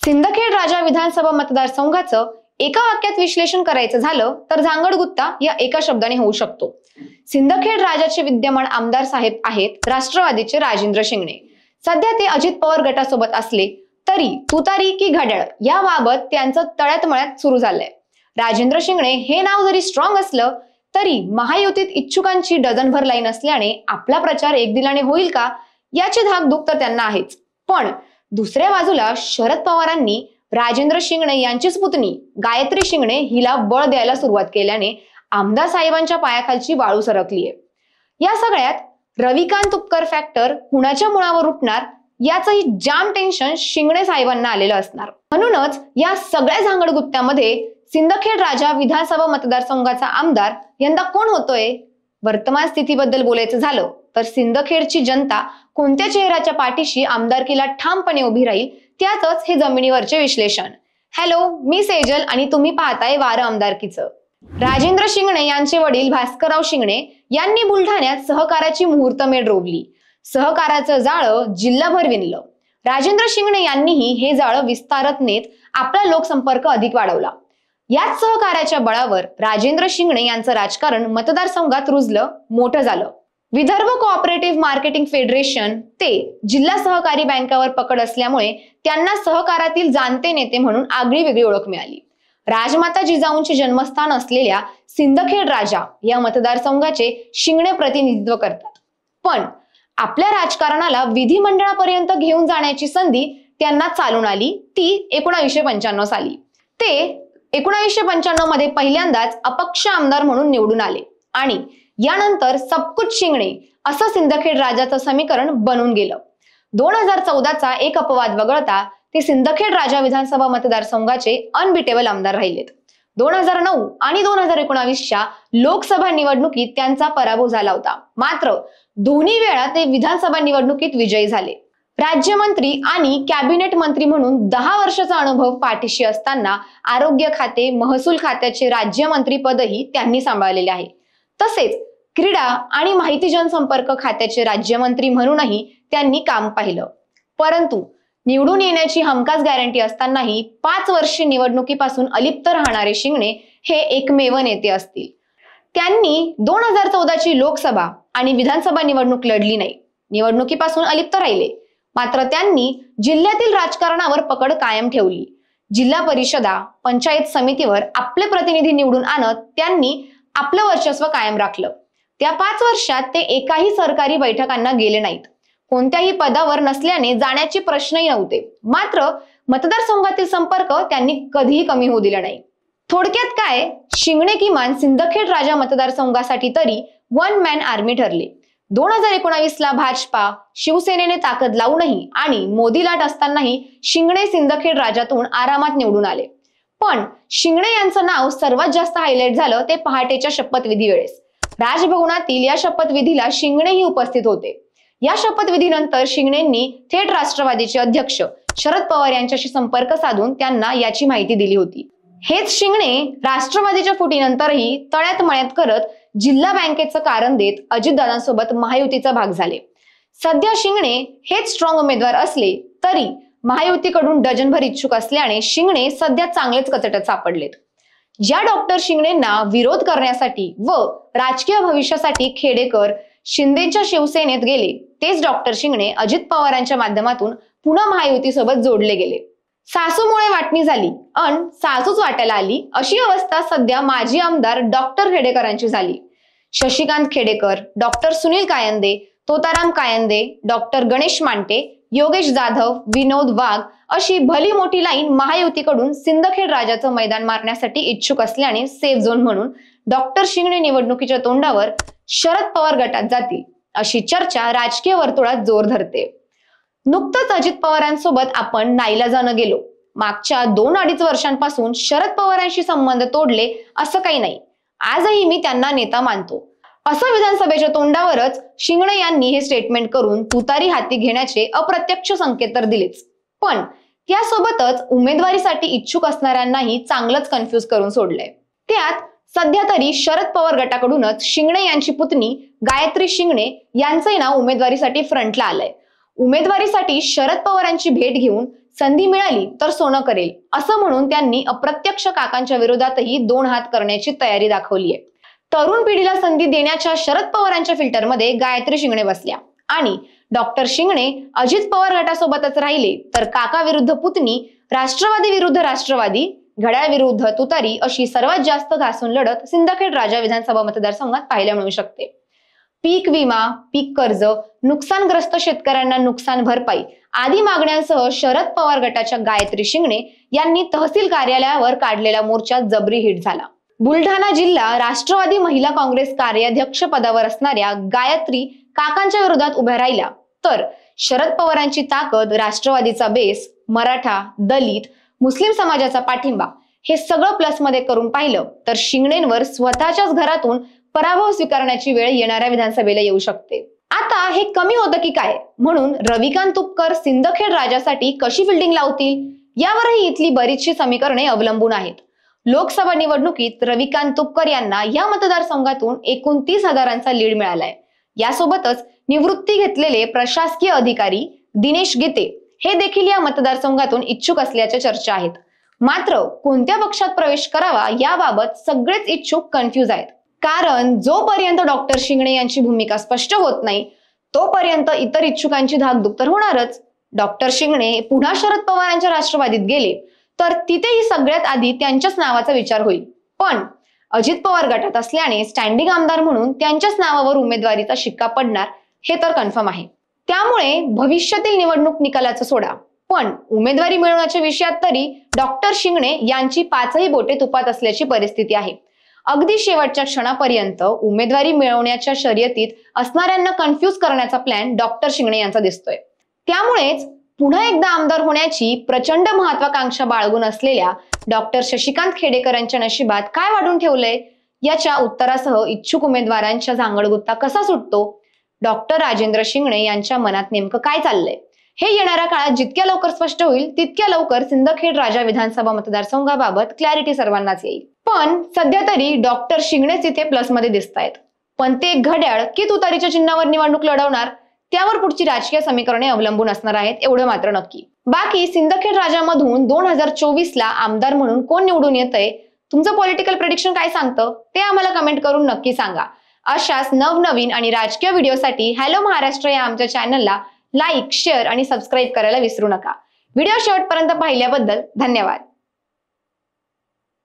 सिंदखेड राजा विधानसभा मतदारसंघाचं एका वाक्यात विश्लेषण करायचं झालं तर झांगडगुत्ता या एका शब्दाने होऊ शकतो। सिंदखेड राजाचे विद्यमान आमदार साहेब आहेत राष्ट्रवादीचे राजेंद्र शिंगणे। सध्या ते अजित पवार गटासोबत असले तरी तुतारी की घड्याळ याबाबत त्यांचं तळ्यात मळ्यात सुरू झालंय। राजेंद्र शिंगणे हे नाव जरी स्ट्रॉंग असलं तरी महायुतीत इच्छुकांची डझनभर लाईन असल्याने आपला प्रचार एकदिलाने होईल का याची धाकधूक तर त्यांना आहेच। पण दुसऱ्या बाजूला शरद पवारांनी राजेंद्र शिंगणे यांचीच पुतणी गायत्री शिंगणे हिला बळ द्यायला सुरुवात केल्याने आमदार साहेबांच्या पायाखालची वाळू सरकलीये। या सगळ्यात रविकांत तुपकर फॅक्टर कुणाच्या मुळावर उठणार याचंही जाम टेन्शन शिंगणे साहेबांना आलेलं असणार। म्हणूनच या सगळ्या झांगडगुत्त्यामध्ये सिंदखेड राजा विधानसभा मतदारसंघाचा आमदार यंदा कोण होतोय? वर्तमान स्थितीबद्दल बोलायचं झालं तर सिंदखेडची जनता कोणत्या चेहऱ्याच्या पाठीशी आमदारकीला ठामपणे उभी राहील त्यातच हे जमिनीवरचे विश्लेषण। हॅलो, मी सेजल आणि तुम्ही पाहताय वारं आमदारकीचं। राजेंद्र शिंगणे यांचे वडील भास्करराव शिंगणे यांनी बुलढाण्यात सहकाराची मुहूर्तमेढ रोवली। सहकाराचं जाळं जिल्हाभर विणलं। राजेंद्र शिंगणे यांनीही हे जाळं विस्तारत नेत आपला लोकसंपर्क अधिक वाढवला। याच सहकार्याच्या बळावर राजेंद्र शिंगणे यांचं राजकारण मतदारसंघात रुजलं, मोठं झालं। विदर्भ कोऑपरेटिव्ह मार्केटिंग फेडरेशन ते जिल्हा सहकारी बँकावर पकड असल्यामुळे त्यांना सहकारातील जाणते नेते म्हणून आगळी वेगळी ओळख मिळाली। राजमाता जिजाऊंचे जन्मस्थान असलेल्या सिंदखेड राजा या मतदारसंघाचे शिंगणे प्रतिनिधित्व करतात। पण आपल्या राजकारणाला विधिमंडळापर्यंत घेऊन जाण्याची संधी त्यांना चालून आली ती 1995 साली। ते 1995 मध्ये पहिल्यांदाच अपक्ष आमदार म्हणून निवडून आले आणि यानंतर सबकुछ शिंगणे असं सिंदखेड राजाचं समीकरण बनून गेलं। 2014चा एक अपवाद वगळता ते सिंदखेड राजा विधानसभा मतदारसंघाचे अनबिटेबल आमदार राहिलेत। 2009 आणि 2019च्या लोकसभा निवडणुकीत त्यांचा पराभव झाला होता, मात्र दोन्ही वेळा ते विधानसभा निवडणुकीत विजयी झाले। राज्यमंत्री आणि कॅबिनेट मंत्री म्हणून 10 वर्षाचा अनुभव पाठीशी असताना आरोग्य खाते, महसूल खात्याचे राज्यमंत्री पदही त्यांनी सांभाळलेले आहे। तसेच क्रीडा आणि माहिती जनसंपर्क खात्याचे राज्यमंत्री म्हणूनही त्यांनी काम पाहिलं। परंतु निवडून येण्याची हमखास गॅरंटी असतानाही 5 वर्षे निवडणुकीपासून अलिप्त राहणारे शिंगणे हे एकमेव नेते असतील। त्यांनी 2014ची लोकसभा आणि विधानसभा निवडणूक लढली नाही, निवडणुकीपासून अलिप्त राहिले, मात्र त्यांनी जिल्ह्यातील राजकारणावर पकड कायम ठेवली। जिल्हा परिषदा, पंचायत समितीवर आपले प्रतिनिधी निवडून आणत त्यांनी आपलं वर्चस्व कायम राखलं। त्या 5 वर्षात ते एकाही सरकारी बैठकांना गेले नाहीत, कोणत्याही पदावर नसल्याने जाण्याचे प्रश्नही नव्हते, मात्र मतदारसंघातील संपर्क त्यांनी कधीही कमी होऊ दिला नाही। थोडक्यात काय, शिंगणे किमान सिंदखेड राजा मतदारसंघासाठी तरी वन मॅन आर्मी ठरले। 2019ला भाजपा शिवसेनेने ताकद लावूनही आणि मोदी लाट असतानाही शिंगणे सिंदखेड राजातून आरामात निवडून आले। पण शिंगणे यांचं नाव सर्वात जास्त हायलाइट झालं ते पहाटेच्या शपथविधी वेळेस। राजभवनातील या शपथविधीला शिंगणेही उपस्थित होते। या शपथविधीनंतर शिंगणेंनी थेट राष्ट्रवादीचे अध्यक्ष शरद पवार यांच्याशी संपर्क साधून त्यांना याची माहिती दिली होती। हेच शिंगणे राष्ट्रवादीच्या फुटीनंतरही तळ्यात मळ्यात करत जिल्हा बँकेचं कारण देत अजितदादांसोबत महायुतीचा भाग झाले। सध्या शिंगणे हेच स्ट्रॉंग उमेदवार असले तरी महायुतीकडून डझनभर इच्छुक असल्याने शिंगणे सध्या चांगलेच कचटत सापडलेत। ज्या डॉक्टर शिंगणेंना विरोध करण्यासाठी व राजकीय भविष्यासाठी खेडेकर शिंदेच्या शिवसेनेत गेले तेच डॉक्टर शिंगणे अजित पवारांच्या माध्यमातून पुन्हा महायुतीसोबत जोडले गेले। सासूमुळे वाटणी झाली अन सासूच वाटायला आली अशी अवस्था सध्या माजी आमदार डॉक्टर खेडेकरांची झाली। शशिकांत खेडेकर, डॉक्टर सुनील कायंदे, तोताराम कायंदे, डॉक्टर गणेश मांटे, योगेश जाधव, विनोद वाघ अशी भली मोठी लाईन महायुतीकडून सिंदखेड राजाचं मैदान मारण्यासाठी इच्छुक असल्याने सेफ झोन म्हणून डॉक्टर शिंगणे निवडणुकीच्या तोंडावर शरद पवार गटात जातील अशी चर्चा राजकीय वर्तुळात जोर धरते। नुकतंच अजित पवारांसोबत आपण नाईलाजानं गेलो। मागच्या 2-2.5 वर्षांपासून शरद पवारांशी संबंध तोडले असं काही नाही, आजही मी त्यांना नेता मानतो असं विधानसभेच्या तोंडावरच शिंगणे यांनी हे स्टेटमेंट करून तुतारी हाती घेण्याचे अप्रत्यक्ष संकेत तर दिलेच, पण त्यासोबतच उमेदवारीसाठी इच्छुक असणाऱ्यांनाही चांगलंच कन्फ्यूज करून सोडलंय। त्यात सध्या तरी शरद पवार गटाकडूनच शिंगणे यांची पुतणी गायत्री शिंगणे यांचे नाव उमेदवारीसाठी फ्रंटला आलंय। उमेदवारीसाठी शरद पवारांची भेट घेऊन संधी मिळाली तर सोनं करेल असं म्हणून त्यांनी अप्रत्यक्ष काकांच्या विरोधातही 2 हात करण्याची तयारी दाखवली आहे. तरुण पिढीला संधी देण्याच्या शरद पवारांच्या फिल्टरमध्ये गायत्री शिंगणे बसल्या आणि डॉक्टर शिंगणे अजित पवार गटासोबतच राहिले तर काका विरुद्ध पुतणी, राष्ट्रवादी विरुद्ध राष्ट्रवादी, घड्याळ विरुद्ध तुतारी अशी सर्वात जास्त घासून लढत सिंदखेड राजा विधानसभा मतदारसंघात पाहायला मिळू शकते. पीक विमा, पीक कर्ज, नुकसानग्रस्त शेतकऱ्यांना नुकसान भरपाई आदी मागण्यांसह शरद पवार गटाच्या गायत्री शिंगणे यांनी तहसील कार्यालयावर काढलेला मोर्चा जबरी हिट झाला. बुलढाणा जिल्हा राष्ट्रवादी महिला काँग्रेस कार्याध्यक्ष पदावर असणाऱ्या गायत्री काकांच्या विरोधात उभ्या राहिल्या तर शरद पवारांची ताकद, राष्ट्रवादीचा बेस, मराठा, दलित, मुस्लिम समाजाचा पाठिंबा हे सगळं प्लसमध्ये करून पाहिलं तर शिंगणेंवर स्वतःच्याच घरातून पराभव स्वीकारण्याची वेळ येणाऱ्या विधानसभेला येऊ शकते. आता हे कमी होतं की काय म्हणून रविकांत तुपकर सिंदखेड राजासाठी कशी फिल्डिंग लावतील यावरही इथली बरीचशी समीकरणे अवलंबून आहेत. लोकसभा निवडणुकीत रविकांत तुपकर यांना या मतदारसंघातून 29,000चा लीड मिळालाय. यासोबतच निवृत्ती घेतलेले प्रशासकीय अधिकारी दिनेश गीते हे देखील या मतदारसंघातून इच्छुक असल्याच्या चर्चा आहेत. मात्र कोणत्या पक्षात प्रवेश करावा याबाबत सगळेच इच्छुक कन्फ्यूज आहेत. कारण जोपर्यंत डॉक्टर शिंगणे यांची भूमिका स्पष्ट होत नाही तोपर्यंत इतर इच्छुकांची धाकधूक तर होणारच. डॉक्टर शिंगणे पुन्हा शरद पवारांच्या राष्ट्रवादीत गेले तर तिथेही सगळ्यात आधी त्यांच्याच नावाचा विचार होईल. पण अजित पवार गटात असल्याने स्टँडिंग आमदार म्हणून त्यांच्याच नावावर उमेदवारीचा शिक्का पडणार हे तर कन्फर्म आहे. त्यामुळे भविष्यातील निवडणूक निकालाचं सोडा पण उमेदवारी मिळवण्याच्या विषयात तरी डॉक्टर शिंगणे यांची 5ही बोटे तुपात असल्याची परिस्थिती आहे. अगदी शेवटच्या क्षणापर्यंत उमेदवारी मिळवण्याच्या शर्यतीत असणाऱ्यांना कन्फ्यूज करण्याचा प्लॅन डॉक्टर शिंगणे यांचा दिसतोय. त्यामुळेच पुन्हा एकदा आमदार होण्याची प्रचंड महत्वाकांक्षा बाळगून असलेल्या डॉक्टर शशिकांत खेडेकरांच्या नशिबात काय वाढून ठेवलंय याच्या उत्तरासह इच्छुक उमेदवारांच्या झांगडगुत्ता कसा सुटतो, डॉक्टर राजेंद्र शिंगणे यांच्या मनात नेमकं काय चाललंय हे येणाऱ्या काळात जितक्या लवकर स्पष्ट होईल तितक्या लवकर सिंदखेड राजा विधानसभा मतदारसंघाबाबत क्लॅरिटी सर्वांनाच येईल. पण सध्या तरी डॉक्टर शिंगणेच इथे प्लस मध्ये दिसत आहेत. पण ते घड्याळ की तुतारीच्या चिन्हावर निवडणूक लढवणार त्यावर पुढची राजकीय समीकरणे अवलंबून असणार आहेत एवढं मात्र नक्की. बाकी सिंदखेड राजामधून 2024ला आमदार म्हणून कोण निवडून येतंय, तुमचं पॉलिटिकल प्रेडिक्शन काय सांगतं ते आम्हाला कमेंट करून नक्की सांगा. अशाच नवनवीन आणि राजकीय व्हिडिओसाठी हॅलो महाराष्ट्र या आमच्या चॅनलला लाईक, शेअर आणि सबस्क्राईब करायला विसरू नका. व्हिडिओ शेवटपर्यंत पाहिल्याबद्दल धन्यवाद.